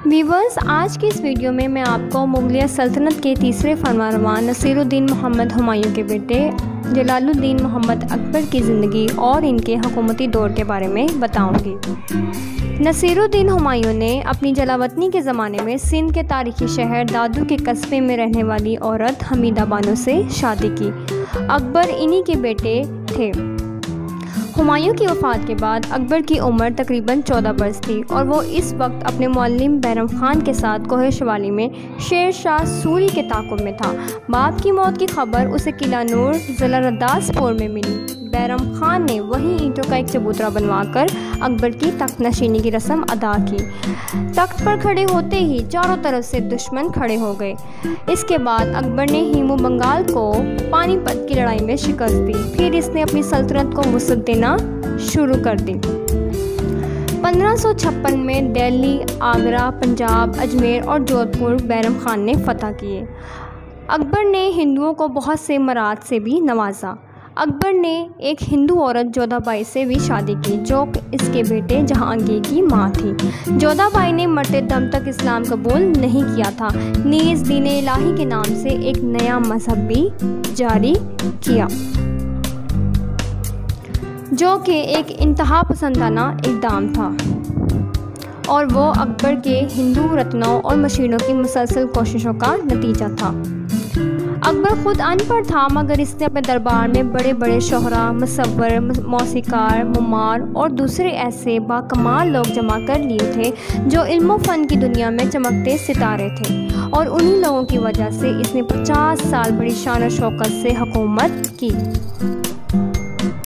Viewers, आज की इस वीडियो में मैं आपको मुगलिया सल्तनत के तीसरे फरमानरवा नसीरुद्दीन मोहम्मद हुमायूं के बेटे जलालुद्दीन मोहम्मद अकबर की ज़िंदगी और इनके हुकूमती दौर के बारे में बताऊंगी। नसीरुद्दीन हुमायूं ने अपनी जलावतनी के ज़माने में सिंध के तारीखी शहर दादू के कस्बे में रहने वाली औरत हमीदा बानो से शादी की। अकबर इन्हीं के बेटे थे। हुमायूं की वफ़ात के बाद अकबर की उम्र तकरीबन 14 बरस थी और वो इस वक्त अपने मुअल्लिम बैरम खान के साथ कोहे शवाली में शेर शाह सूरी के ताक़ुब में था। बाप की मौत की खबर उसे किला नूर ज़िला रदासपुर में मिली। बैरम खान ने वहीं ईंटों का एक चबूतरा बनवाकर अकबर की तख्त नशीनी की रस्म अदा की। तख्त पर खड़े होते ही चारों तरफ से दुश्मन खड़े हो गए। इसके बाद अकबर ने हीमू बंगाल को पानीपत की लड़ाई में शिकस्त दी। फिर इसने अपनी सल्तनत को वुसअत देना शुरू कर दी। 1556 में दिल्ली, आगरा, पंजाब, अजमेर और जोधपुर बैरम खान ने फतह किए। अकबर ने हिंदुओं को बहुत से मराद से भी नवाजा। अकबर ने एक हिंदू औरत जोधाबाई से भी शादी की, जो इसके बेटे जहांगीर की मां थी। जोधाबाई ने मरते दम तक इस्लाम कबूल नहीं किया था। नीज़ दीन इलाही के नाम से एक नया मजहब भी जारी किया, जो कि एक इंतहा पसंदाना इक़दाम था और वो अकबर के हिंदू रत्नों और मशीनों की मुसलसल कोशिशों का नतीजा था। अकबर ख़ुद अनपढ़ था, मगर इसने अपने दरबार में बड़े बड़े शोहरा, मुसव्वर, मौसीकार, मुमार और दूसरे ऐसे बाकमाल लोग जमा कर लिए थे जो इल्म फ़न की दुनिया में चमकते सितारे थे, और उन्हीं लोगों की वजह से इसने 50 साल बड़ी शान और शौकत से हुकूमत की।